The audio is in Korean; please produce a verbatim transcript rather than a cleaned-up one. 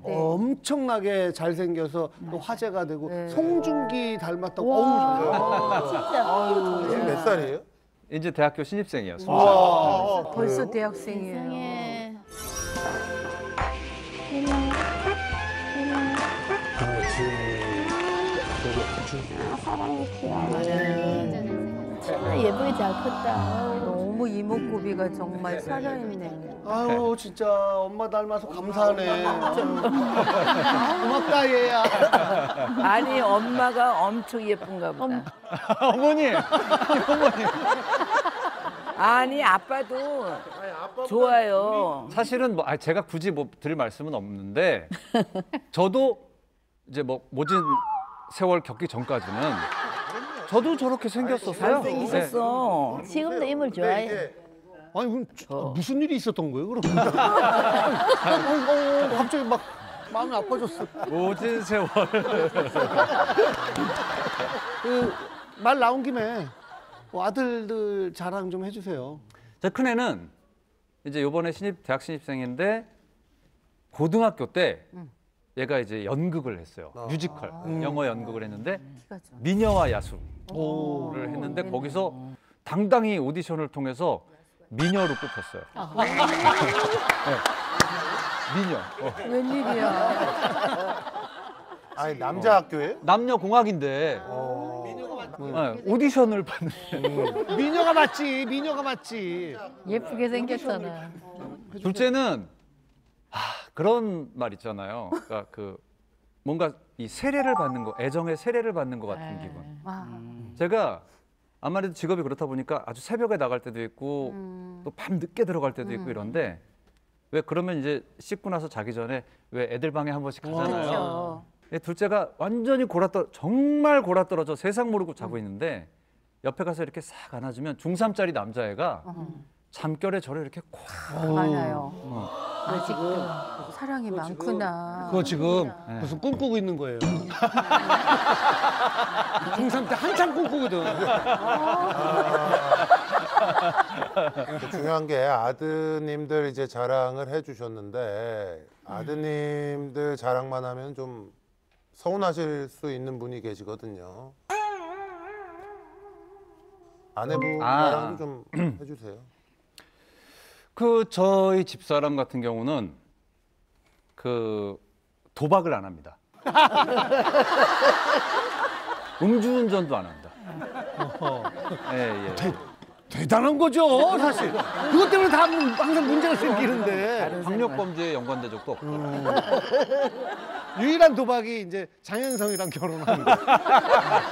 네. 엄청나게 잘생겨서 또 화제가 되고 네. 송중기 닮았다고. 와, 어우, 진짜. 지금 몇 살이에요? 이제 대학교 신입생이에요. 와. 벌써 대학생이에요. 세상에. 진짜 예쁘게 잘 컸다. 너무 이목구비가 정말 살아있네. 아유 진짜 엄마 닮아서 감사하네. 고맙다 얘야. 아니 엄마가 엄청 예쁜가 보다. 어머니, 어머니. 아니 아빠도 좋아요. 사실은 뭐 아, 제가 굳이 뭐 드릴 말씀은 없는데 저도 이제 뭐 모진 세월 겪기 전까지는 저도 저렇게 생겼었어요. 잘생겼었어. 지금도 인물 좋아해. 아니 그럼 저- 무슨 일이 있었던 거예요 그럼? 어, 어, 갑자기 막 마음이 아파졌어. 네. 모진 세월. 그 말 나온 김에 뭐 아들들 자랑 좀 해주세요. 제 큰애는 이제 요번에 신입 대학 신입생인데 고등학교 때 얘가 이제 연극을 했어요. 뮤지컬 영어 연극을 했는데 키가 좀. 미녀와 야수를 오. 했는데 거기서 당당히 오디션을 통해서 미녀로 뽑혔어요. 네. 미녀. 어. 웬일이야. 아니 남자 학교에? 남녀 공학인데 어. 네, 오디션을 봤는데 미녀가 맞지, 미녀가 맞지. 예쁘게 생겼잖아. 둘째는 아, 그런 말 있잖아요. 그러니까 그 뭔가 이 세례를 받는 거, 애정의 세례를 받는 것 같은 기분. 와. 제가 아무래도 직업이 그렇다 보니까 아주 새벽에 나갈 때도 있고 또 밤 늦게 들어갈 때도 있고 이런데 왜 그러면 이제 씻고 나서 자기 전에 왜 애들 방에 한 번씩 가잖아요. 그렇죠. 근데 둘째가 완전히 골아떨어 정말 골아떨어져 세상 모르고 자고 있는데 옆에 가서 이렇게 싹 안아주면 중삼짜리 남자애가 잠결에 저를 이렇게 콱 많아요. 아직도. 사랑이 많구나. 그거 지금 네. 무슨 꿈꾸고 있는 거예요. 중삼 때 한참 꿈꾸거든. 그 중요한 게 아드님들 이제 자랑을 해주셨는데 아드님들 자랑만 하면 좀 서운하실 수 있는 분이 계시거든요. 아내분 아. 자랑도 좀 해주세요. 그 저희 집사람 같은 경우는 그 도박을 안 합니다. 음주운전도 안 합니다. 예, 예. 대단한 거죠, 사실. 그것 때문에 다 항상 문제가 생기는데. 학력범죄에 연관된 적도 없고. 유일한 도박이 이제 장현성이랑 결혼하는 거.